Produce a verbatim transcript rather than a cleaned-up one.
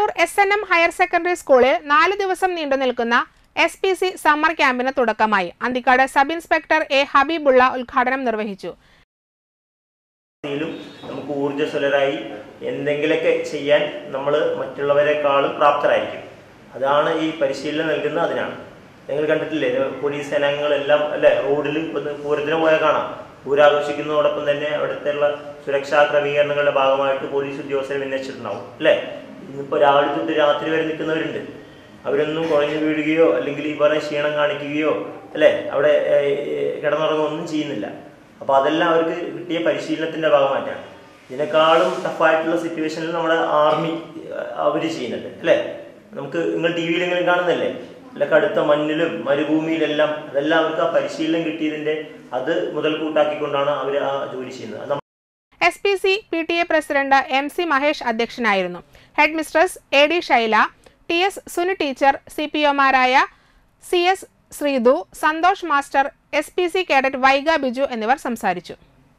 Kannur S N M higher secondary സ്കൂളിൽ നാല് ദിവസം നീണ്ടു നിൽക്കുന്ന എസ് പി സി സമ്മർ ക്യാമ്പിന് തുടക്കമായി. Anthikad sub inspector A Habeebulla ഉദ്ഘാടനം നിർവഹിച്ചു. നമുക്ക് ഊർജ്ജസ്വലരായി എന്തെങ്കിലുമൊക്കെ ചെയ്യാൻ നമ്മൾ മറ്റുള്ളവരെക്കാളും പ്രാപ്തരായിരിക്കും. അതാണ് ഈ പരിശീലനം നൽകുന്നത്. അതിനാണ് നിങ്ങൾ കണ്ടിട്ടില്ലേ, പോലീസ് സേനാംഗങ്ങളെല്ലാം അല്ലെ റോഡിൽ പൂരത്തിന് പോയാൽ കാണാം. പൂരാഘോഷിക്കുന്നതോടൊപ്പം തന്നെ അവിടുത്തെ സുരക്ഷാ ക്രമീകരണങ്ങളുടെ ഭാഗമായിട്ട് പോലീസ് ഉദ്യോഗസ്ഥരെ വിന്യസിച്ചിട്ടുണ്ടാവും അല്ലേ. ഇന്നിപ്പോൾ രാവിലെ തൊട്ട് രാത്രി വരെ നിൽക്കുന്നവരുണ്ട്. അവരൊന്നും കുഴഞ്ഞു വീഴുകയോ അല്ലെങ്കിൽ ഈ പറഞ്ഞ ക്ഷീണം കാണിക്കുകയോ അല്ലേ അവിടെ കിടന്നുറങ്ങുകയൊന്നും ചെയ്യുന്നില്ല. അപ്പോൾ അതെല്ലാം അവർക്ക് കിട്ടിയ പരിശീലനത്തിന്റെ ഭാഗമായിട്ടാണ്. ഇതിനേക്കാളും ടഫായിട്ടുള്ള സിറ്റുവേഷനിൽ നമ്മുടെ ആർമി അവർ ചെയ്യുന്നുണ്ട് അല്ലേ. നമുക്ക് നിങ്ങൾ ടി വിയിലെങ്കിലും കാണുന്നില്ലേ, അല്ല കടുത്ത മണ്ണിലും മരുഭൂമിയിലെല്ലാം അതെല്ലാം അവർക്ക് ആ പരിശീലനം കിട്ടിയതിന്റെ അത് മുതൽക്കൂട്ടാക്കിക്കൊണ്ടാണ് അവർ ആ ജോലി ചെയ്യുന്നത്. S P C P T A president M C Mahesh അധ്യക്ഷനായിരുന്നു. Head mistress A D Shaila, T S Suni teacher, C P ഒമാരായ C S Sreethu, Santhosh master, S P C cadet Vaiga Biju എന്നിവർ സംസാരിച്ചു.